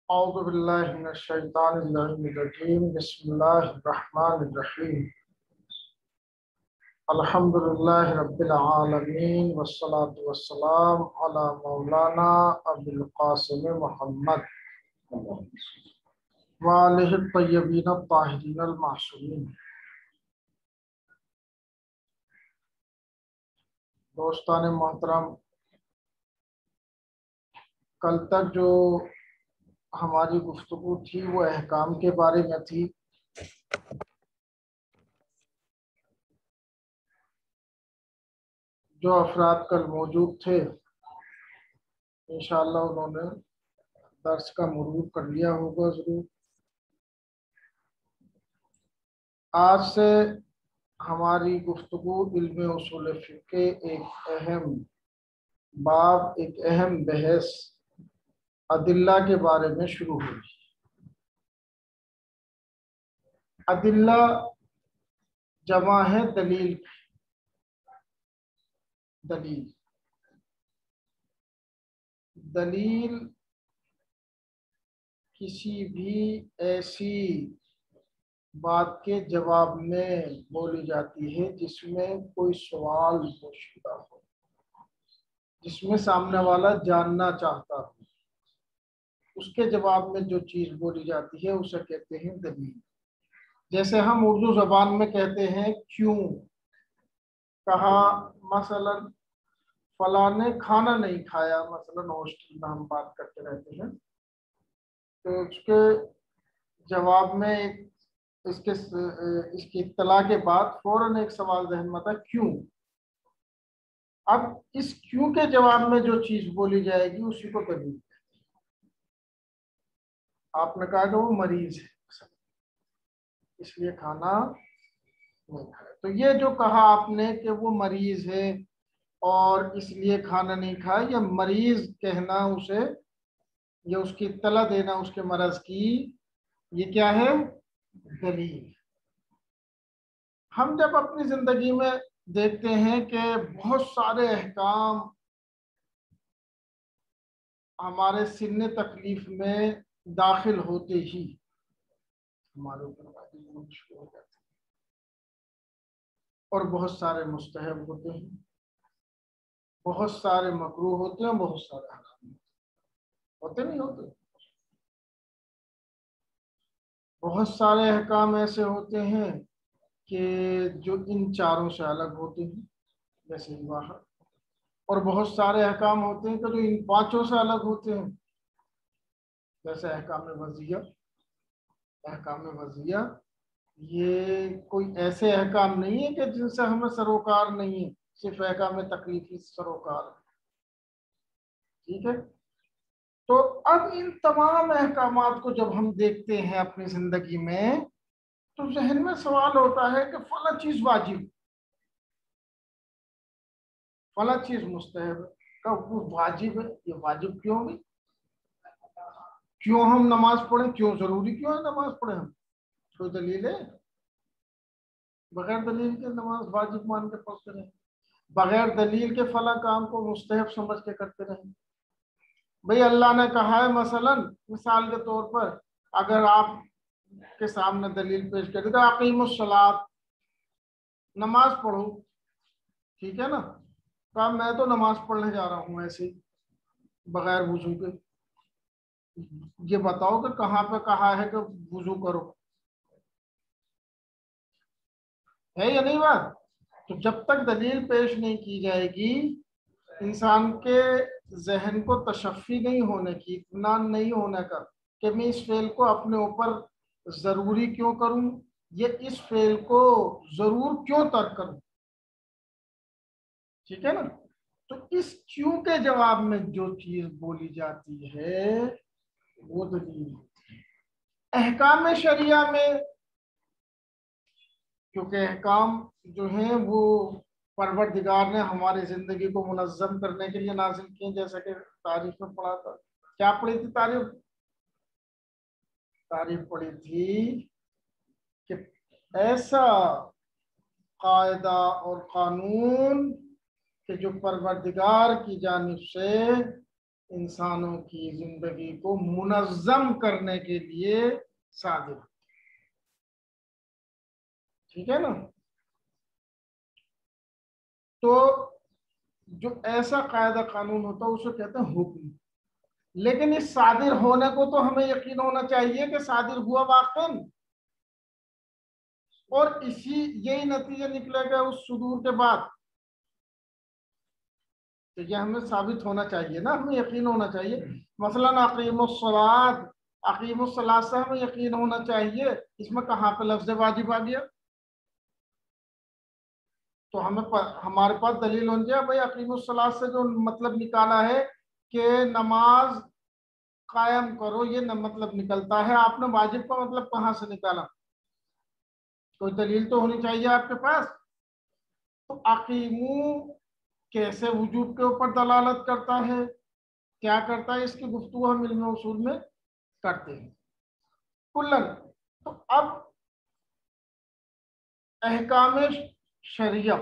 औज़ु बिल्लाहि मिनश शैतानिर रजीम बिस्मिल्लाहिर्रहमानिर्रहीम अल्हम्दुलिल्लाहि रब्बिल आलमीन वस्सलातु वस्सलाम अला मौलाना अबुल क़ासिम मुहम्मद व आलिहि तय्यबीन ताहिरीन अल मासूमीन। दोस्तान मोहतरम, कल तक जो हमारी गुफ्तगू थी वो अहकाम के बारे में थी। जो अफराद कल मौजूद थे इंशाअल्लाह उन्होंने दर्स का मुरूर कर लिया होगा जरूर। आज से हमारी गुफ्तगू इल्म उसूल फ़िक़्ह के एक अहम बाब, एक अहम बहस अदिल्ला के बारे में शुरू हुई। अदिल्ला जमा है दलील। दलील दलील किसी भी ऐसी बात के जवाब में बोली जाती है जिसमें कोई सवाल पोशीदा हो, जिसमें सामने वाला जानना चाहता हो, उसके जवाब में जो चीज बोली जाती है उसे कहते हैं दलील। जैसे हम उर्दू जबान में कहते हैं क्यों, कहा मसलन फलां ने खाना नहीं खाया, मसलन हॉस्टल में हम बात करते रहते हैं, तो उसके जवाब में इसके इसकी इत्तला के बाद फौरन एक सवाल जहन में आता है, क्यों। अब इस क्यों के जवाब में जो चीज बोली जाएगी उसी को दलील। आपने कहा कि वो मरीज है इसलिए खाना नहीं खाया, तो ये जो कहा आपने कि वो मरीज है और इसलिए खाना नहीं खाया, या मरीज कहना उसे, या उसकी इत्तला देना उसके मरज की, ये क्या है? दलील। हम जब अपनी जिंदगी में देखते हैं कि बहुत सारे अहकाम हमारे सिन्न तकलीफ में दाखिल होते ही हमारे ऊपर वाजिब होना शुरू हो जाते हैं, और बहुत सारे मुस्तहब होते हैं, बहुत सारे मकरूह होते हैं, बहुत सारे हराम होते नहीं होते। बहुत सारे अहकाम ऐसे होते हैं कि जो इन चारों से अलग होते हैं, जैसे इबाहत, और बहुत सारे अहकाम होते हैं कि जो इन पांचों से अलग होते हैं, जैसे अहकाम वज़िया। अहकाम वज़िया ये कोई ऐसे अहकाम नहीं है कि जिनसे हमें सरोकार नहीं है, सिर्फ अहकाम तकलीफी सरोकार है। ठीक है, तो अब इन तमाम अहकामात को जब हम देखते हैं अपनी जिंदगी में, तो जहन में सवाल होता है कि फला चीज वाजिब, फला चीज मुस्तहब है, कब वो वाजिब है, ये वाजिब क्यों भी, क्यों हम नमाज पढ़ें, क्यों जरूरी क्यों है नमाज पढ़ें हम, कोई दलील है? बगैर दलील के नमाज वाजिब मान के पढ़ते रहे, बगैर दलील के फला काम को मुस्तहब समझ के करते रहे। भाई अल्लाह ने कहा है, मसलन मिसाल के तौर पर अगर आप के सामने दलील पेश करें तो अकीमुस्सलात, नमाज पढ़ो, ठीक है ना, कहा मैं तो नमाज पढ़ने जा रहा हूँ ऐसे ही बगैर वजू के, ये बताओ कि कहाँ पे कहा है कि वजू करो, है या नहीं बात? तो जब तक दलील पेश नहीं की जाएगी, इंसान के जहन को तशफ़ी नहीं होने की, इत्मीनान नहीं होने का कि मैं इस फेल को अपने ऊपर जरूरी क्यों करूं, ये इस फेल को जरूर क्यों तर्क करूं। ठीक है ना, तो इस क्यों के जवाब में जो चीज बोली जाती है वो दलील है। अहकाम शरिया में, क्योंकि अहकाम जो हैं वो परवरदिगार ने हमारी जिंदगी को मुनज़्ज़म करने के लिए नाजिल किए, जैसा कि तारीफ में पढ़ा था। क्या पढ़ी थी तारीफ? तारीफ पढ़ी थी कि ऐसा कायदा और कानून कि जो परवरदिगार की जानिब से इंसानों की जिंदगी को मुनज़्ज़म करने के लिए सादिर। ठीक है ना। तो जो ऐसा कायदा कानून होता है उसे कहते हैं हुक्म। लेकिन इस सादिर होने को तो हमें यकीन होना चाहिए कि सादिर हुआ वाक़ई, और इसी यही नतीजा निकलेगा उस सुदूर के बाद। तो यह हमें साबित होना चाहिए ना, हमें यकीन होना चाहिए। मसलन अकीमुस्सलात, अकीमुस्सलात से हमें यकीन होना चाहिए, इसमें कहाँ पे लफ्ज़ वाजिब आ गया। तो हमारे पास दलील होनी चाहिए भाई, अकीमुस्सलात से जो मतलब निकाला है कि नमाज कायम करो, ये न मतलब निकलता है, आपने वाजिब का मतलब कहाँ से निकाला? कोई दलील तो होनी चाहिए आपके पास। तो अकीमू कैसे वजूब के ऊपर दलालत करता है, क्या करता है, इसकी गुफ्तगू हम इल्म उसूल में करते हैं कुल्लन। तो अब अहकाम शरिया,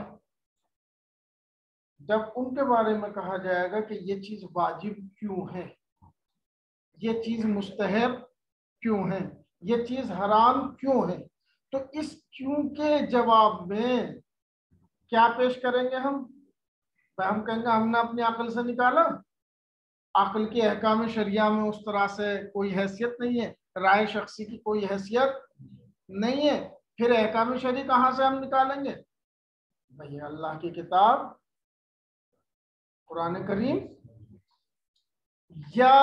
जब उनके बारे में कहा जाएगा कि ये चीज वाजिब क्यों है, ये चीज मुस्तहब क्यों है, ये चीज हराम क्यों है, तो इस क्यों के जवाब में क्या पेश करेंगे हम कहेंगे हमने अपनी अकल से निकाला। अकल की अहकाम शरिया में उस तरह से कोई हैसियत नहीं है, राय शख्सी की कोई हैसियत नहीं है। फिर अहकाम शरी कहाँ से हम निकालेंगे? भाई अल्लाह की किताब कुरान करीम, या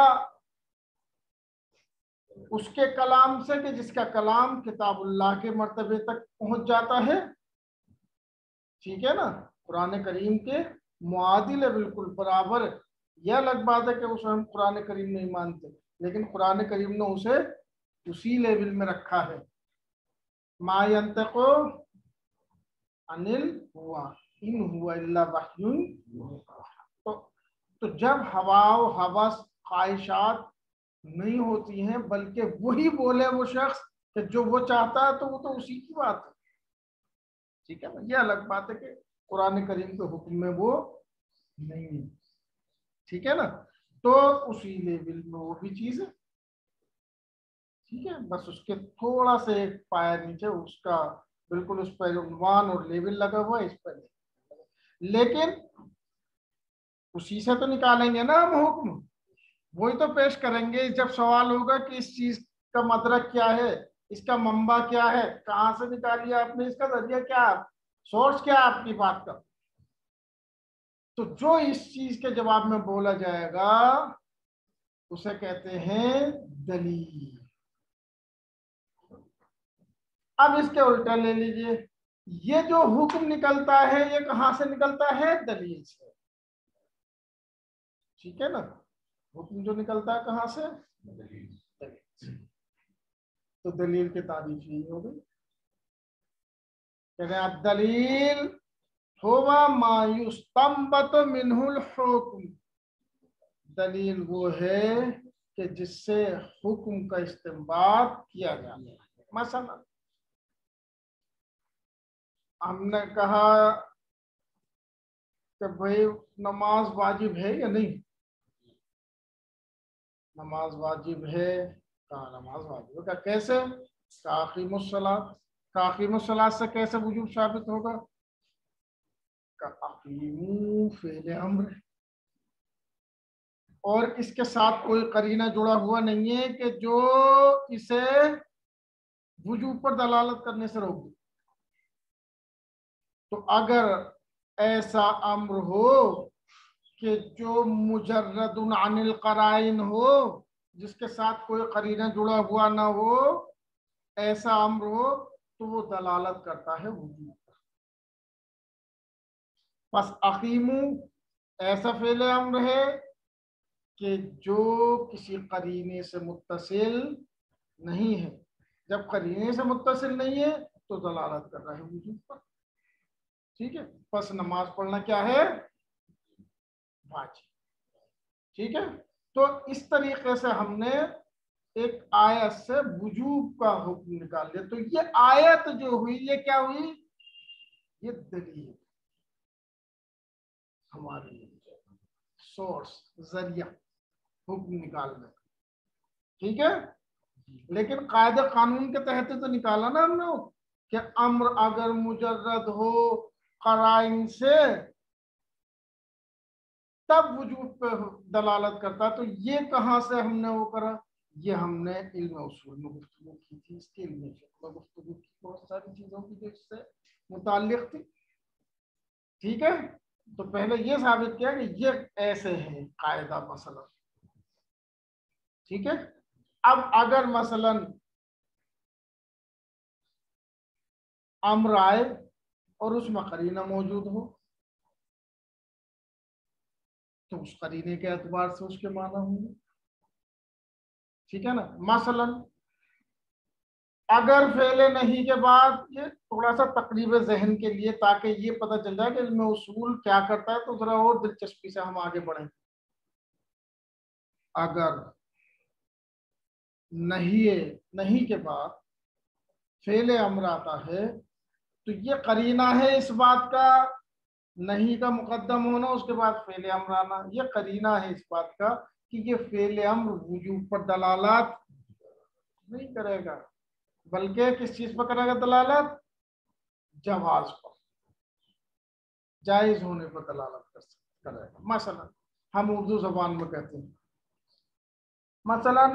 उसके कलाम से कि जिसका कलाम किताबुल्लाह के मर्तबे तक पहुंच जाता है। ठीक है ना। कुरान करीम के मुआदिल है, बिल्कुल बराबर। यह अलग बात है कि उसे हम कुरान करीम नहीं मानते, लेकिन कुरान करीम ने उसे उसी लेवल में रखा है। मा यंतक़ु अनिल हुआ इन हुआ इल्ला वह्युन। तो जब हवा हवस ख्वाहिशात नहीं होती हैं, बल्कि वही बोले वो शख्स कि जो वो चाहता है, तो वो तो उसी की बात है। ठीक है ना। ये अलग बात है कि कुरान करीम के हुक्म में वो नहीं है। ठीक है ना। तो उसी लेवल में वो भी चीज है। ठीक है, बस उसके थोड़ा से एक पाया नीचे उसका बिल्कुल उस पर उन्वान और लेवल लगा हुआ है, इस पर नहीं। लेकिन उसी से तो निकालेंगे ना हम हुक्म, वही तो पेश करेंगे जब सवाल होगा कि इस चीज का मदरक क्या है, इसका मंबा क्या है, कहाँ से निकालिए आपने, इसका जरिया क्या है, सोर्स क्या है आपकी बात का। तो जो इस चीज के जवाब में बोला जाएगा उसे कहते हैं दलील। अब इसके उल्टा ले लीजिए, ये जो हुक्म निकलता है ये कहाँ से निकलता है? दलील से। ठीक है ना। हुक्म जो निकलता है कहाँ से? दलील से। तो दलील की तारीफ यही हो गई। कहते हैं दलील हुवा मा युस्तंबत मिनहुल हुक्म। दलील वो है कि जिससे हुक्म का इस्तेमाल किया जाता है। मसलन हमने कहा कि भाई नमाज वाजिब है या नहीं? नमाज वाजिब है। कहा नमाज वाजिब है। कहा कैसे? काकीमुस्सलात। काकीमुस्सलात से कैसे वजूब साबित होगा? अकीमू फेल अम्र, और इसके साथ कोई करीना जुड़ा हुआ नहीं है कि जो इसे वजूब पर दलालत करने से रोक दे। तो अगर ऐसा अम्र हो कि जो मुजर्रदुन अनिल कराइन हो, जिसके साथ कोई करीना जुड़ा हुआ ना हो, ऐसा अम्र हो, तो वो दलालत करता है वजूब पर। बस अकीमू ऐसा फेल अम्र है कि जो किसी करीने से मुत्तसिल नहीं है। जब करीने से मुत्तसिल नहीं है तो दलालत कर रहा है वजूब पर। ठीक है। बस नमाज पढ़ना क्या है? वाजिब। ठीक है। तो इस तरीके से हमने एक आयत से वजूब का हुक्म निकाल लिया। तो ये आयत जो हुई ये क्या हुई? ये दलील हमारे लिए, सोर्स, जरिया। हुक्म निकालने का, ठीक है। लेकिन कायदे कानून के तहत तो निकाला ना हमने कि अम्र अगर मुजर्रद हो कराइन से तब वजूद पे दलालत करता। तो ये कहाँ से हमने वो करा, ये हमने इल्म उसूल में गुफ्तगू की थी, इसके इल्म में गुफ्तगू की बहुत सारी चीजों की जो इससे मुताल्लिक थी, ठीक है। तो पहले ये साबित किया कि ये ऐसे है कायदा मसलन, ठीक है। अब अगर मसलन अम्र आए और उसमें करीना मौजूद हो तो उस करीने के एतबार से उसके माना होंगे, ठीक है ना। मसलन अगर फेले नहीं के बाद, ये थोड़ा सा तकरीब जहन के लिए ताकि ये पता चल जाए कि इल्म उसूल क्या करता है, तो जरा और दिलचस्पी से हम आगे बढ़े। अगर नहीं के बाद फेले अम्र आता है तो ये करीना है इस बात का, नहीं का मुकद्दम होना उसके बाद फेले अम्र आना, ये करीना है इस बात का कि ये फेले अम्र वजूब पर दलालत नहीं करेगा, बल्कि किस चीज पर करेगा दलालत, जवाज पर, जायज होने पर दलालत करेगा। मसलन हम उर्दू जबान में कहते हैं, मसलन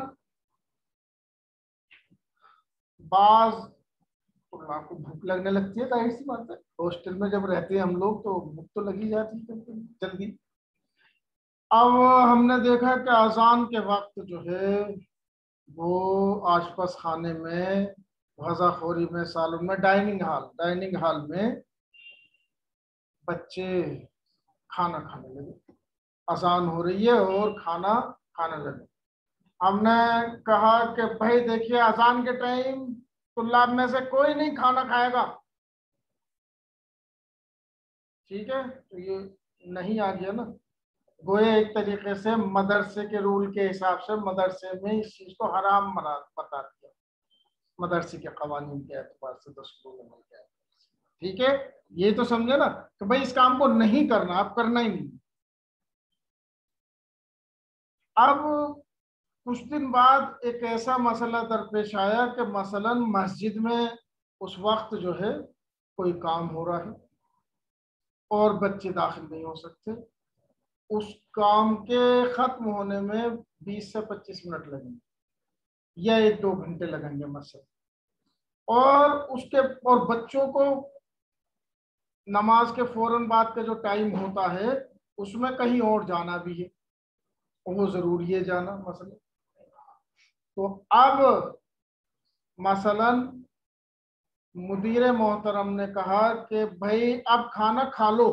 बाज तुल्लाह को भूख लगने लगती है, जाहिर सी बात है, हॉस्टल में जब रहते हैं हम लोग तो भूख तो लगी जाती है जल्दी। अब हमने देखा कि अजान के वक्त जो है वो आशपास खाने में, गजाखोरी में, सालों में, डाइनिंग हॉल में बच्चे खाना खाने लगे, अजान हो रही है और खाना खाने लगे। हमने कहा कि भाई देखिए अजान के टाइम तुल्लाब में से कोई नहीं खाना खाएगा, ठीक है। तो ये नहीं आ गया ना, गोया एक तरीके से मदरसे के रूल के हिसाब से मदरसे में इस चीज को हराम बता दिया, मदरसे के कवानीन के एतबार से, दस्तूर अमल के एतबार से, ठीक है। ये तो समझे ना कि भाई इस काम को नहीं करना, आप करना ही नहीं। अब कुछ दिन बाद एक ऐसा मसला दरपेश आया कि मसलन मस्जिद में उस वक्त जो है कोई काम हो रहा है और बच्चे दाखिल नहीं हो सकते, उस काम के खत्म होने में 20 से 25 मिनट लगेंगे या 1-2 घंटे लगेंगे मसलन, और उसके और बच्चों को नमाज के फौरन बाद का जो टाइम होता है उसमें कहीं और जाना भी है, वो जरूरी है जाना मसलन। तो अब मसलन मुदीर मोहतरम ने कहा कि भाई अब खाना खा लो,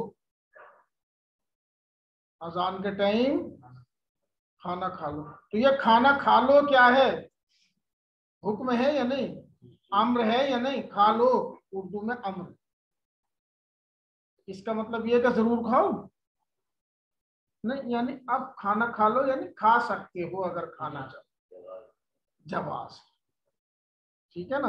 अजान के टाइम खाना खा लो। तो ये खाना खा लो क्या है, हुक्म है या नहीं, अम्र है या नहीं, खा लो उर्दू में अम्र, इसका मतलब ये कि जरूर खाओ नहीं, यानी अब खाना खा लो यानी खा सकते हो अगर खाना चाहो, जवाज, ठीक है ना।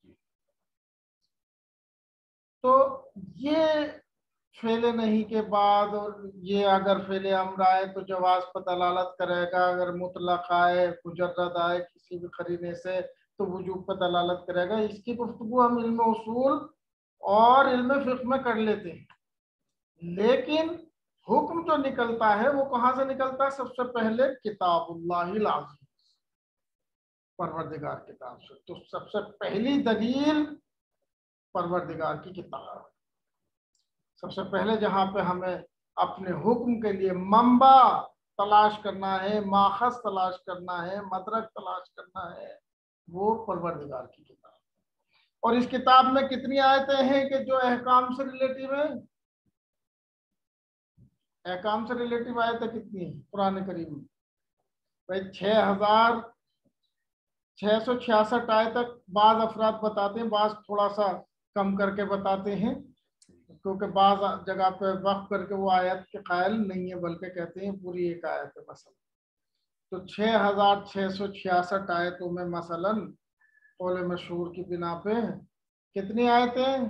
तो ये फेले नहीं के बाद, और ये अगर फेले अम्र आए तो जवाज पर दलालत करेगा, अगर मुतलक आए मुजर्रद आए किसी भी करीने से तो वजूब पर दलालत करेगा। इसकी गुफ्तगू हम इल्म उसूल और इल्म फिक्र में कर लेते हैं, लेकिन हुक्म जो निकलता है वो कहाँ से निकलता है, सबसे पहले किताबुल्लाहिल अज़ीज़, परवरदिगार किताब से। तो सबसे पहली दलील परवरदिगार की किताब, सबसे पहले जहां पे हमें अपने हुक्म के लिए मंबा तलाश करना है, माखज तलाश करना है, मदरक तलाश करना है, वो परवरदिगार की किताब। और इस किताब में कितनी आयतें हैं कि जो अहकाम से रिलेटिव है, अहकाम से रिलेटिव आयतें कितनी है कुरान करीम में, भाई 6,666 आयत बाज अफराद बताते हैं, बाज थोड़ा सा कम करके बताते हैं, क्योंकि बाज जगह पे वक्फ करके वो आयत के कायल नहीं है, बल्कि कहते हैं पूरी एक आयत है मसलन। तो 6,666 आयतों में मसलन कौल मशहूर की बिना पे कितनी आयतें,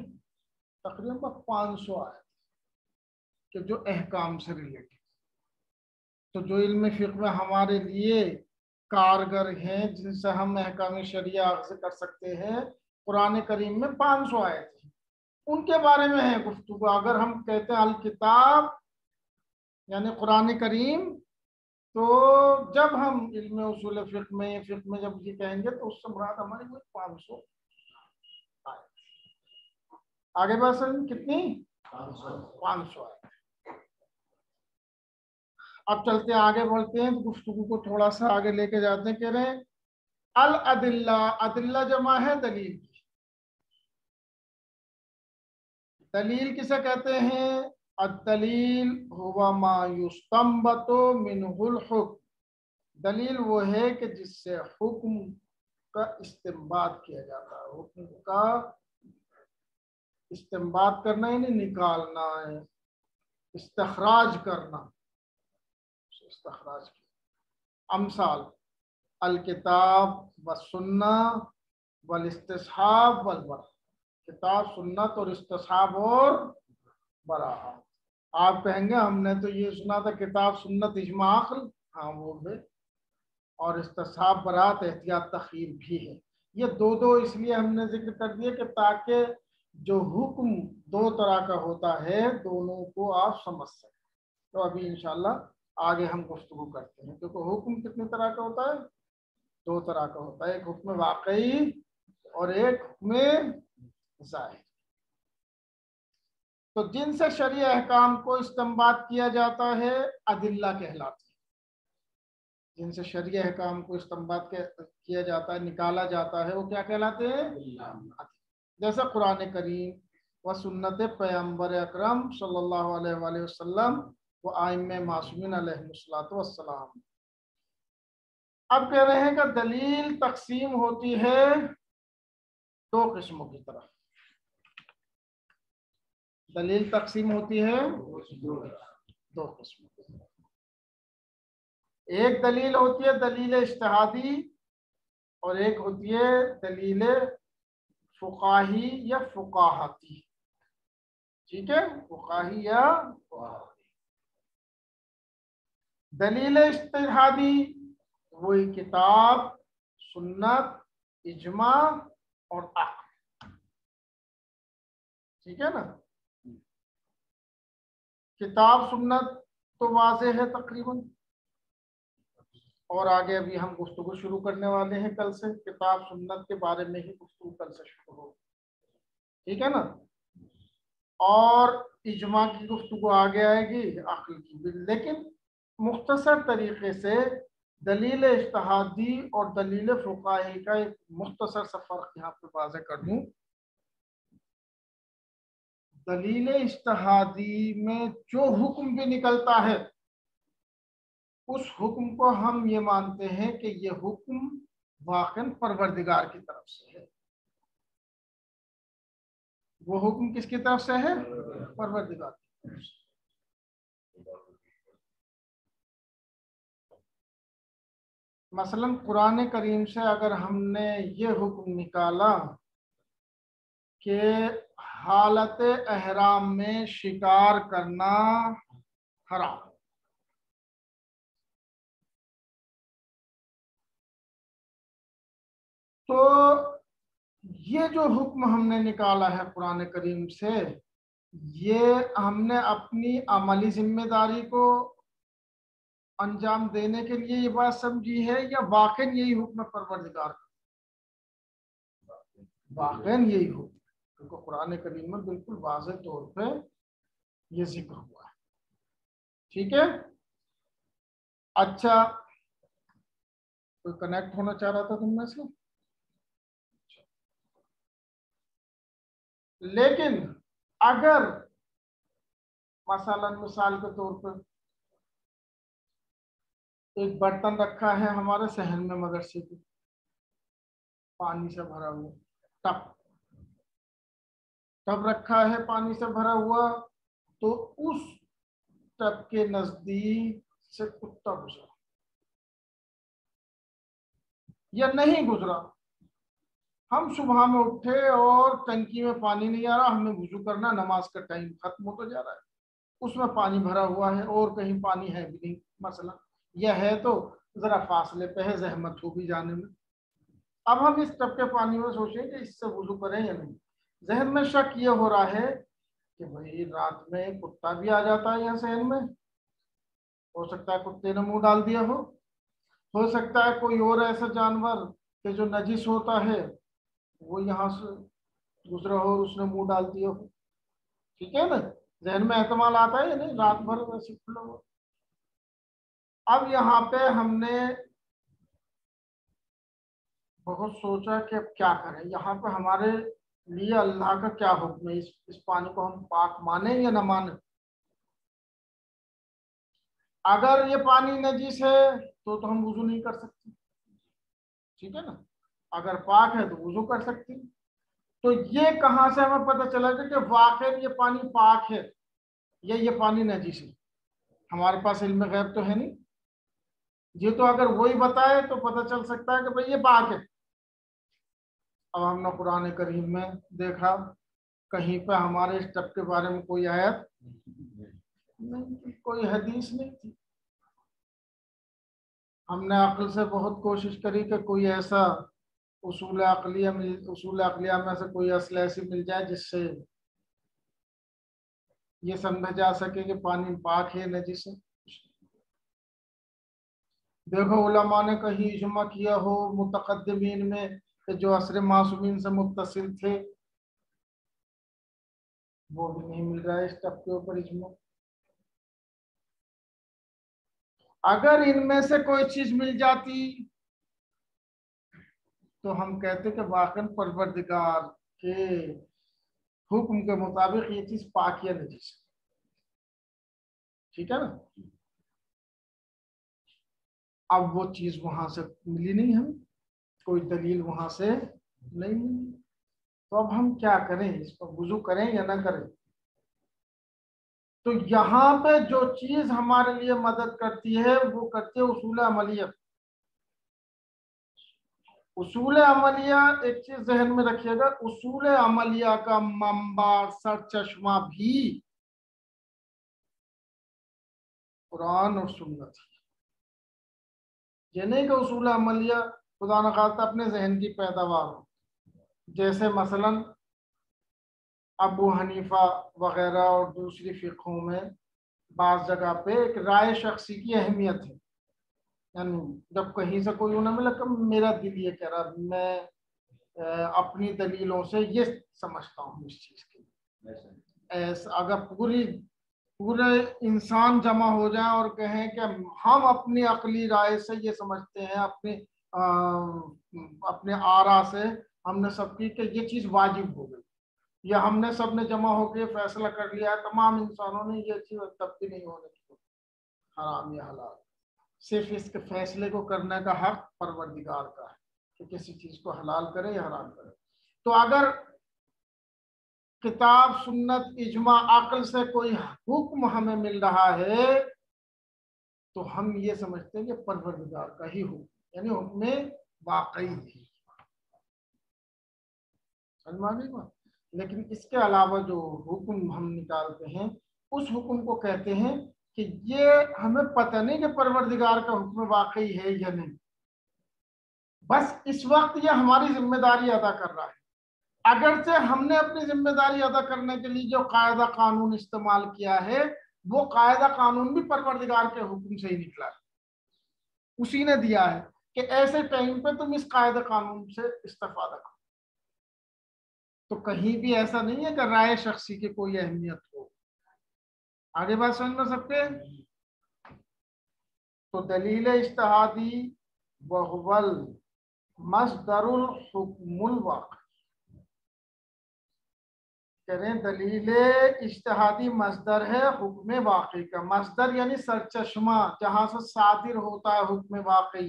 तकरीबन 500 आयत कि जो अहकाम से रिलेटेड, तो जो इल्म फिक़्ह में हमारे लिए कारगर हैं, जिनसे हम अहकाम शरिया अख़ज़ कर सकते हैं, कुरान करीम में 500 आयत हैं, उनके बारे में है गुफ्तगू। अगर हम कहते हैं अल किताब यानी कुरान करीम, तो जब हम इल्म उसूल फिक़्ह में जब ये कहेंगे तो उससे मुराद हमारी वो 500 आयत। आगे बात समझ, कितनी? 500 आयत। अब चलते हैं, आगे बढ़ते हैं, गुफ्तगू को थोड़ा सा आगे लेके जाते हैं। कह रहे हैं अल अदिल्ला, अदिल्ला जमा है दलील की। दलील किसे कहते हैं? अद-दलील हुवा मा युस्तंबतु मिनहुल हुक्म। दलील वो है कि जिससे हुक्म का इस्तिंबात किया जाता है। हुक्म का इस्तिंबात करना यानी निकालना है, इस्तखराज करना, इस्तखराज किया। अमसाल अल किताब व सुन्ना वल इस्तिस्हाब वल बरा। किताब, सुन्नत और इस्तिस्हाब और बराअत। आप कहेंगे हमने तो ये सुना था किताब सुन्नत इजमा अक्ल, हाँ वो भी, और इस्तिस्हाब बराअत एहतियात तखीर भी है। ये दो दो इसलिए हमने जिक्र कर दिया कि ताकि जो हुक्म दो तरह का होता है दोनों को आप समझ सकें। तो अभी इंशाल्लाह आगे हम गुफ्तगू करते हैं। क्योंकि हुक्म कितने तरह का होता है? दो तरह का होता है, एक हुक्म वाकई और एक हुक्म ज़ाहिर। तो जिनसे शरीय अहकाम को इस्तेमाल किया जाता है अदिल्ला कहलाते हैं। जिनसे शरीय अहकाम को इस्तेमाल किया जाता है, निकाला जाता है, वो क्या कहलाते हैं? जैसे कुरान करीम व सुन्नत पैगंबर अकरम सल्लल्लाहु अलैहि वसल्लम व आइम्मे मासूमीन अलैहिमुस्सलातु वस्सलाम। अब कह रहे हैं कि दलील तकसीम होती है दो किस्मों की तरफ। दलील तकसीम होती है दो किस्मों की तरफ। एक दलील होती है दलील इज्तिहादी और एक होती है दलील फुकाही या फुकाहती। ठीक है, फुकाही या फुकाहती। दलील इज्तिहादी वही किताब, सुन्नत, इजमा और अक्ल। ठीक है ना? किताब सुन्नत तो वाज़े है तकरीबन, और आगे अभी हम गुफ्तगू शुरू करने वाले हैं कल से। किताब सुन्नत के बारे में ही गुफ्तगू कल से शुरू हो, ठीक है ना? और इजमा की गुफ्तगू आगे आएगी, अक्ल की भी। लेकिन मुख्तसर तरीके से दलील इज्तिहादी और दलील फुकाही का एक मुख्तसर सा फर्क यहाँ पे वाज़े कर दूं। दलील इज्तिहादी में जो हुक्म भी निकलता है उस हुक्म को हम ये मानते हैं कि ये हुक्म वाक़न परवरदिगार की तरफ से है। वो हुक्म किसकी तरफ से है? परवरदिगार की तरफ से। मसलन कुरान करीम से अगर हमने ये हुक्म निकाला कि हालत एहराम में शिकार करना हराम, तो ये जो हुक्म हमने निकाला है कुरान करीम से, ये हमने अपनी अमली जिम्मेदारी को अंजाम देने के लिए ये बात समझी है या वाकई यही हुक्म परवरदिगार का? वाकई यही हुक्म, क्योंकि कुरान करीम में बिल्कुल वाज़ेह तौर पे ये जिक्र हुआ है। ठीक है, अच्छा, कोई कनेक्ट होना चाह रहा था तुम में से? लेकिन अगर मसलन मिसाल के तौर पर एक बर्तन रखा है हमारे सहन में मदरसे की, पानी से भरा हुआ टब टब रखा है पानी से भरा हुआ, तो उस टब के नजदीक से कुत्ता गुजरा या नहीं गुजरा, हम सुबह में उठे और टंकी में पानी नहीं आ रहा, हमें वुजू करना, नमाज का टाइम खत्म होता जा रहा है, उसमें पानी भरा हुआ है और कहीं पानी है भी नहीं, मसला यह है तो जरा फासले पे है, जहमत हो भी जाने में। अब हम इस टब के पानी में सोचें कि इससे वुजू करें या नहीं। जहन में शक ये हो रहा है कि भाई रात में कुत्ता भी आ जाता है यहाँ सहन में, हो सकता है कुत्ते ने मुंह डाल दिया हो सकता है कोई और ऐसा जानवर कि जो नजिस होता है वो यहाँ से गुजरा हो, उसने मुंह डाल दिया हो। ठीक है ना, जहन में एहतमाल आता है या नहीं, रात भर वैसे खुला हो। अब यहाँ पे हमने बहुत सोचा कि अब क्या करें, यहाँ पे हमारे लिए अल्लाह का क्या हुक्म है, इस पानी को हम पाक माने या ना माने। अगर ये पानी नजीस है तो हम वुजू नहीं कर सकते, ठीक है ना। अगर पाक है तो वुजू कर सकते। तो ये कहां से हमें पता चला कि वाकई ये पानी पाक है या ये पानी नजीस है। हमारे पास इल्म गैब तो है नहीं, ये तो अगर वही बताए तो पता चल सकता है कि भाई ये पाक है। अब हमने कुरान करीम में देखा कहीं पे हमारे इस टब के बारे में कोई आयत नहीं थी, कोई हदीस नहीं थी। हमने अक्ल से बहुत कोशिश करी कि कोई ऐसा उसूल अकलिया में से कोई असल ऐसी मिल जाए जिससे ये समझा जा सके कि पानी पाक है नजिस है। देखो उलमा ने कहीं इजमा किया हो मुतकद्दिमीन में कि जो असर मासूमीन से मुत्तसिल थे, वो भी नहीं मिल रहा है इस टब के ऊपर इजमा। अगर इनमें से कोई चीज मिल जाती तो हम कहते कि वाकई परवरदिगार के हुक्म के मुताबिक ये चीज पाक या नजीस, ठीक है ना। अब वो चीज वहां से मिली नहीं, हमें कोई दलील वहां से नहीं मिली। तो अब हम क्या करें, इस पर वुजू करें या ना करें। तो यहाँ पे जो चीज हमारे लिए मदद करती है वो करती है उसूल अमलिया। उसूल अमलिया एक चीज जहन में रखिएगा, उसूल अमलिया का मंबा सर चश्मा भी कुरान और सुन्नत। ये नहीं कि उसूल अमलिया खुदा न खास्ता अपने जहन की पैदावार हो। जैसे मसलन अबू हनीफा वगैरह और दूसरी फिक़ों में बाज़ जगह पे एक राय शख्सी की अहमियत है। यानी जब कहीं से कोई उन्हें मिला कि मेरा दिल ये कह रहा, मैं अपनी दलीलों से ये समझता हूँ इस चीज की। ऐसा अगर पूरे इंसान जमा हो जाए और कहें कि हम अपनी अकली राय से ये समझते हैं, अपने आरा से हमने सबकी कि ये चीज वाजिब हो गई, या हमने सबने जमा होकर फैसला कर लिया है तमाम इंसानों ने ये चीज तब भी नहीं होने की, हराम या हलाल। सिर्फ इसके फैसले को करने का हक परवरदिगार का है कि किसी चीज को हलाल करे या हराम करे। तो अगर किताब सुन्नत इजमा अक्ल से कोई हुक्म हमें मिल रहा है तो हम ये समझते हैं कि परवरदिगार का ही हुक्म, यानी हुक्म वाकई ही। लेकिन इसके अलावा जो हुक्म हम निकालते हैं उस हुक्म को कहते हैं कि ये हमें पता नहीं कि परवरदिगार का हुक्म वाकई है या नहीं, बस इस वक्त ये हमारी जिम्मेदारी अदा कर रहा है। अगर से हमने अपनी जिम्मेदारी अदा करने के लिए जो कायदा कानून इस्तेमाल किया है वो कायदा कानून भी परवरदिगार के हुक्म से ही निकला है, उसी ने दिया है कि ऐसे टाइम पे तुम इस कायदा कानून से इस्तेफादा करो। तो कहीं भी ऐसा नहीं है कि राय शख्सी की कोई अहमियत हो। आगे बात समझ में सकते। तो दलील इज्तिहादी वहुवल मस्दरुल हुक्मुल वाक़ई, करें दलील इज्तिहादी मस्दर है हुक्म वाक़ई का। मस्दर यानी सरचश्मा जहां से सादिर होता है हुक्म वाक़ई।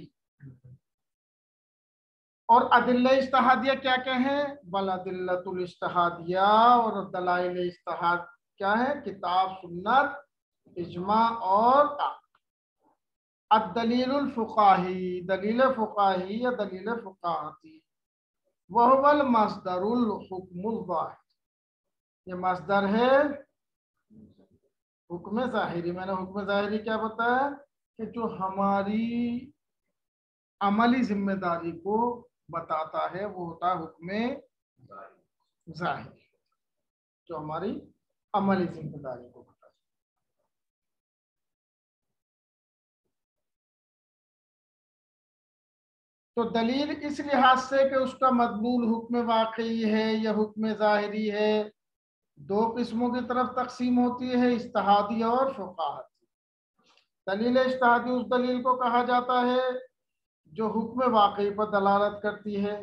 और अदिल्ला इज्तिहादिया क्या क्या है, बल अदिल्लतुल इज्तिहादिया और दलाइल इज्तिहाद क्या है, किताब सुन्नत इजमा और अदलीलुल फुकाही, दलील फुकाही या दलील फुकाहती, वहुवल मस्दरुल हुक्मुल वाहिद, ये मस्दर है हुक्म ज़ाहिरी। मैंने हुक्म ज़ाहिरी क्या बताया, कि जो हमारी अमली जिम्मेदारी को बताता है वो होता है हुक्म जाहिर, जो हमारी अमली जिम्मेदारी को बताता है। तो दलील इस लिहाज से कि उसका मदलूल हुक्म वाकई है या हुक्म ज़ाहिरी है, दो किस्मों की तरफ तकसीम होती है, इज्तिहादी और फुक़ाहाती। दलील इज्तिहादी उस दलील को कहा जाता है जो हुक्म वाकई पर दलालत करती है।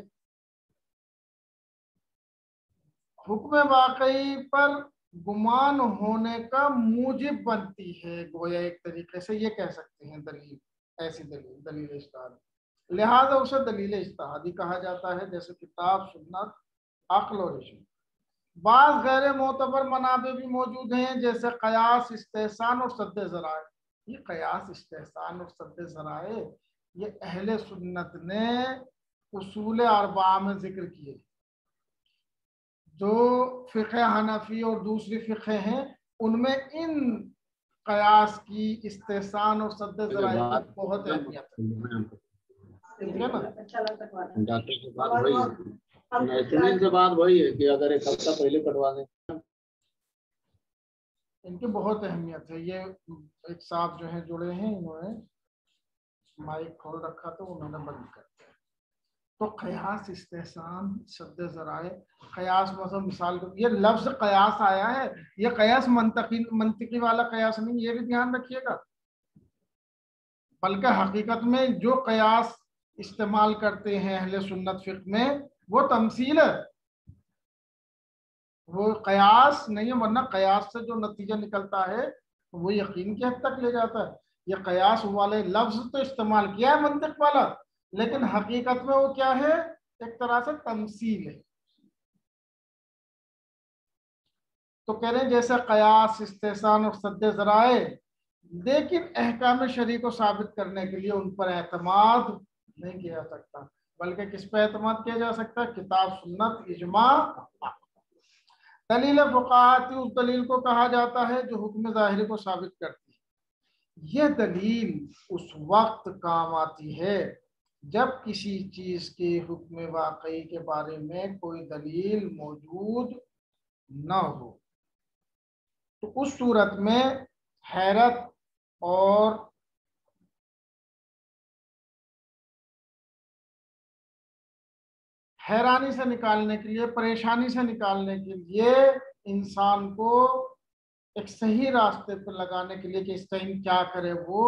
हुक्म वाकई पर गुमान होने का मूजिब बनती है, गोया एक तरीके से ये कह सकते हैं दलील, ऐसी दलील दलील इज्तिहादी, लिहाजा उसे दलील इज्तिहादी कहा जाता है। जैसे किताब, सुन्नत, अक्ल और इज्मा। बाज़ गैर मोतबर मनाबे भी मौजूद हैं, जैसे कयास, इस्तेहसान और सद्दे ज़राए। ये कयास, इस्तेहसान और सद्दे ज़राए ये अहले सुन्नत ने उसूल अरबा में जिक्र किए। जो फ़िक़्ह हनफी और दूसरी फ़िक़्ह हैं उनमें इन कयास की, इस्तेहसान और सद्दे ज़राए की बहुत अहमियत है। ठीक है ना? डॉक्टर से बात वही है, से बात वही है कि अगर एक हफ्ता पहले कटवा दें, इनकी बहुत अहमियत है। ये एक साहब जो है जुड़े हैं, इन्होंने माइक खोल रखा तो उन्होंने बंद कर दिया। तो कयास, इस्तेहसान, सद्दे ज़राए, कयास मतलब मिसाल को, ये लफ्ज कयास आया है, ये कयास मंतिकी वाला कयास नहीं, ये भी ध्यान रखिएगा, बल्कि हकीकत में जो कयास इस्तेमाल करते हैं अहले सुन्नत फिक़्ह में वो तमसील है, वो कयास नहीं है। वरना कयास से जो नतीजा निकलता है वो यकीन की हद तक ले जाता है। ये कयास वाले लफ्ज तो इस्तेमाल किया है मंतिक वाला, लेकिन हकीकत में वो क्या है, एक तरह से तमसील है। तो कह रहे हैं जैसे कयास, इस्तेहसान और सद्दे ज़राए, लेकिन अहकाम शरई को साबित करने के लिए उन पर एतमाद नहीं किया जा सकता, बल्कि किस पर एतमाद किया जा सकता है, किताब, सुन्नत, इजमा। दलील फुक़ाहाती उस दलील को कहा जाता है जो हुक्म ज़ाहिरी को साबित करती है। यह दलील उस वक्त काम आती है जब किसी चीज के हुक्म वाकई के बारे में कोई दलील मौजूद न हो। तो उस सूरत में हैरत और हैरानी से निकालने के लिए, परेशानी से निकालने के लिए, इंसान को एक सही रास्ते पर लगाने के लिए कि इस टाइम क्या करे, वो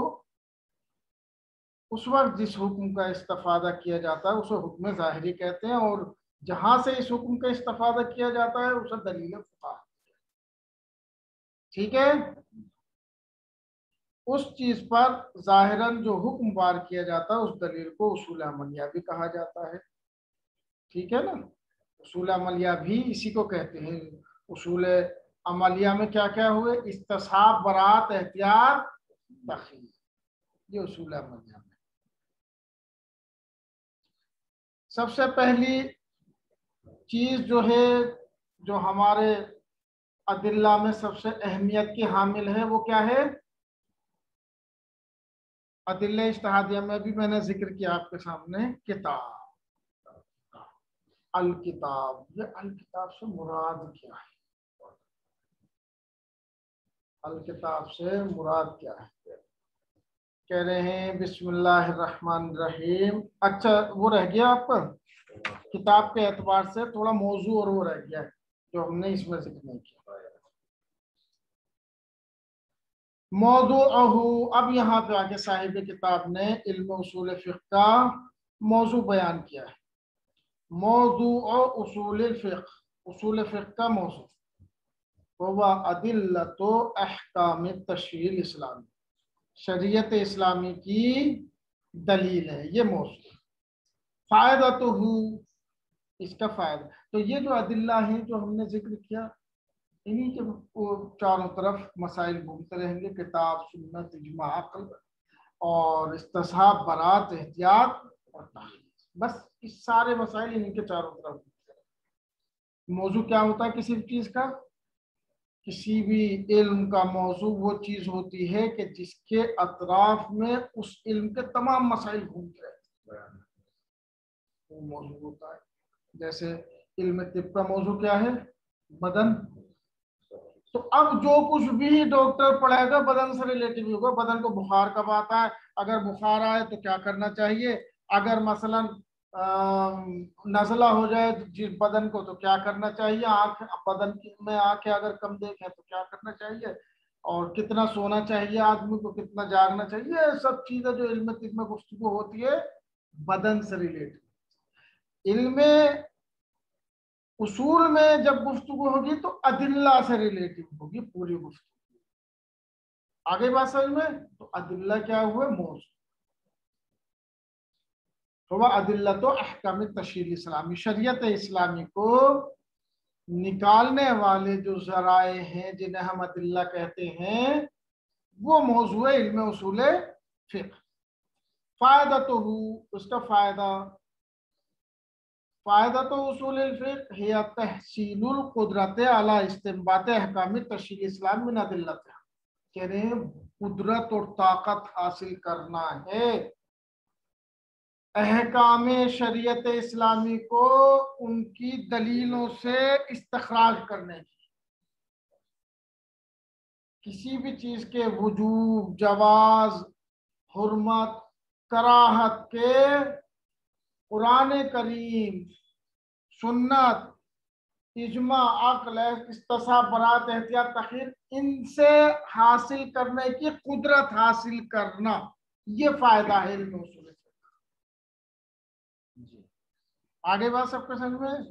उस वक्त जिस हुक्म का इस्तेफादा किया जाता है उसे हुक्म ज़ाहिरी कहते हैं, और जहां से इस हुक्म का इस्तेफादा किया जाता है उसे दलील फुक़ाहा। ठीक है? उस चीज पर ज़ाहिरन जो हुक्म वार किया जाता है उस दलील को उसूल अमलिया भी कहा जाता है। ठीक है ना? उसूल अमलिया भी इसी को कहते हैं। उसूल अमलिया में क्या क्या हुए, इस्तिसाब, बरात, एहतियात, तखीर, ये उसूल अमलिया में। सबसे पहली चीज जो है, जो हमारे अदिल्ला में सबसे अहमियत की हामिल है, वो क्या है? अदिल्ला इज्तिहादिया में भी मैंने जिक्र किया आपके सामने, किताब, अल किताब। ये अल किताब से मुराद क्या है? अल किताब से मुराद क्या है? कह रहे हैं बिस्मिल्लाहिर्रहमानिर्रहीम। अच्छा, वो रह गया आपका किताब के एतबार से थोड़ा मौजू, और वो रह गया है जो हमने इसमें जिक्र नहीं किया। मौजू, अब यहाँ पे आके साहिब किताब ने इल्म उसूल फिक़्ह का मौजू बयान किया है। मौजू और उसूल फिक़्ह का मौजू वह अदिल्लतो अहकाम तशरील इस्लामी, शरीयत इस्लामी की दलील है ये मौजू। फायदा तो हूँ, इसका फायदा, तो ये जो अदिल्ला है जो हमने जिक्र किया, इन्हीं के चारों तरफ मसाइल घूमते रहेंगे, किताब, सुन्नत, इज्मा, अक्ल और इस्तिसाब, बरात, एहतियात और ताक़ीद। बस इस सारे मसाइल इन्हीं के चारों तरफ। मौजू क्या होता है किसी चीज का? किसी भी इल्म का मौजू वो चीज होती है कि जिसके अतराफ में उस इल्म के तमाम मसाइल घूमते रहते हैं, वो मौजू होता है। जैसे इल्म तिब का मौजू क्या है? बदन। तो अब जो कुछ भी डॉक्टर पढ़ाएगा बदन से रिलेटिव होगा। बदन को बुखार कब आता है, अगर बुखार आए तो क्या करना चाहिए, अगर मसलन नजला हो जाए जिस बदन को तो क्या करना चाहिए, आंख बदन में आंखें अगर कम देखें तो क्या करना चाहिए, और कितना सोना चाहिए आदमी को, कितना जागना चाहिए, ये सब चीजें जो इल्म तिब में गुफ्तगू होती है बदन से रिलेटेड। इल्म उसूल में जब गुफ्तगू होगी तो अदिल्ला से रिलेटिव होगी पूरी गुफ्तगू। आगे बात समझ में? तो अदिल्ला क्या हुआ? मौजू। तो वह अदिल्ला तो अहकाम तशरील इस्लामी, शरीयत इस्लामी को निकालने वाले जो जराए हैं जिन्हें हम अदिल्ला कहते हैं, वो मौजू है इल्म उसूल फिक्र। फायदा तो उसका फायदा तो उसूल फिक्र हिया तहसीलुल कुदरत अला इस्तिंबात अहकाम तशरील इस्लाम मिन अदिल्लतिहा, कह रहे हैं कुदरत और ताकत हासिल करना है अहकाम शरीयत इस्लामी को उनकी दलीलों से इस्तखराज करने की। किसी भी चीज के वजूब, जवाज, हुर्मत, कराहत के कुरान करीम, सुन्नत, इजमा, अक्ल, इस्तिसाब, बरात, एहतियात, तखीर, इनसे हासिल करने की कुदरत हासिल करना, ये फायदा है इल्म उसूल फिक्र। आगे बात सबके समझ में?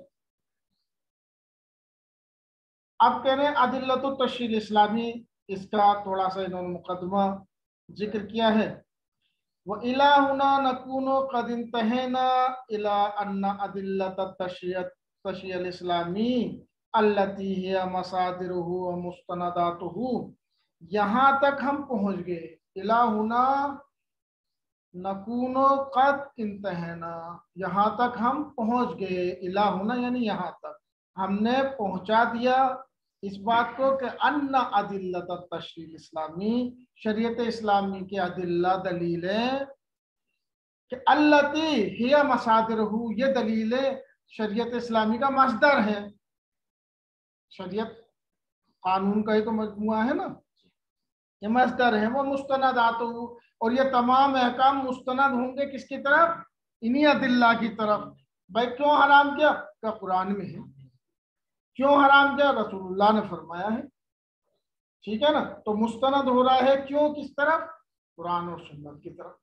अब कह रहे हैं अदिल्लतु तशरील इस्लामी, इसका थोड़ा सा इन्होंने मुकदमा जिक्र किया है। व इलाहुना नकूनो कद इंतहना इला अन्ना अदिल्लत तशरील इस्लामी अल्लती हिया मसादिरुहु व मुस्तनदातुहु, यहाँ तक हम पहुंच गए। इलाहुना नकूनो कद इंतहना, यहाँ तक हम पहुंच गए। इलाहुना यानी यहाँ तक हमने पहुंचा दिया इस बात को कि अन्ना अदिल्लत तशरील इस्लामी, शरीयत इस्लामी के अदिल्ला दलीलें, कि अल्लती हिया मसादिरहु, ये दलीलें शरीयत इस्लामी का मसदर है। शरीयत कानून का ही तो मजमुआ है ना, ये मसदर है। वो मुस्तनदातु, और ये तमाम अहकाम मुस्तनद होंगे किसकी तरफ? इन्हीं अदिल्ला की तरफ। भाई क्यों हराम किया? क्या कुरान में है। क्यों हराम किया? रसूलुल्लाह ने फरमाया है। ठीक है ना, तो मुस्तनद हो रहा है क्यों? किस तरफ? कुरान और सुन्नत की तरफ।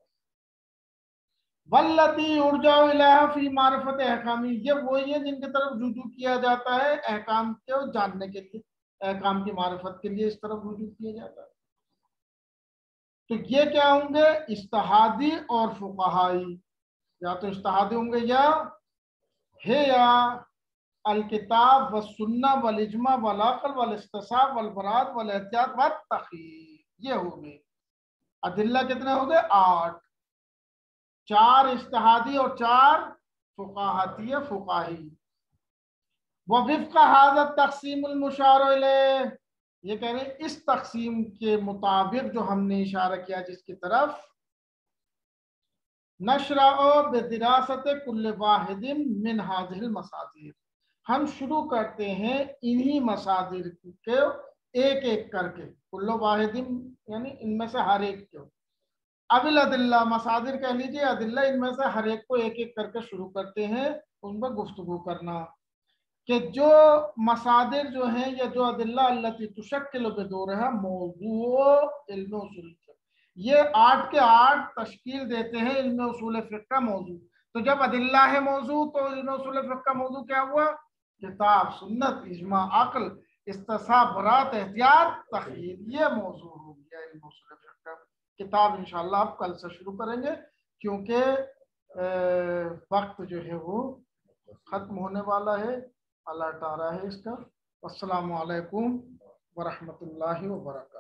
वल्लती उर्जाउ इलैहा फी मारिफत अहकामी, ये वही है जिनकी तरफ रुजू किया जाता है अहकाम को जानने के लिए, अहकाम की मारिफत के लिए इस तरफ रुजू किया जाता है। तो ये क्या होंगे? इस्तिहादी और फुक़हाई, या तो इस्तिहादी होंगे या है या अल किताब व सुन्ना वल इजमा वल अक़ल वल इस्तिसाब वल बरात वल एहतियात व तख़यीर, ये हो गए अदिल्ला। कितने हो गए? 8। 4 इस्तिहादी और 4 फुक़ाहाती फुक़ाही। व विफ़्क़ हाज़ा तक़सीमुल मुशार इलैह, ये कह रहे हैं इस तक़सीम के मुताबिक जो हमने इशारा किया जिसकी तरफ, नशरअ बिदिरासत कुल्ल वाहिदिन मिन हाज़िहिल मसादिर, हम शुरू करते हैं इन्हीं मसादिर के एक एक करके, कुल्ल वाहिदिन यानी इनमें से हर एक को, अबिल अदिल्ला मसादिर कह लीजिए, अदिल्ला, इनमें से हर एक को एक एक करके शुरू करते हैं उन पर गुफ्तगू करना, कि जो मसादिर जो हैं या जो अदिल्ला अल्लती तुशक्किलु बिदूरहा मौज़ू इल्म उसूल, ये 8 के 8 तश्कील देते हैं इल्म उसूल फिक़्ह का मौजू। तो जब अदिल्ला है मौजू तो इल्म उसूल फिक़्ह का मौजू क्या हुआ? किताब, सुन्नत, इजमा, अक्ल, इस्तिसाब, बरात, एहतियात, तख़यीर, ये मौजू हो गया इल्म उसूल फिक़्ह का। किताब इंशाअल्लाह आप कल से शुरू करेंगे क्योंकि वक्त जो है वो खत्म होने वाला है, अल्लाह ताला है इसका। अस्सलामु अलैकुम व रहमतुल्लाहि व बरकातहू।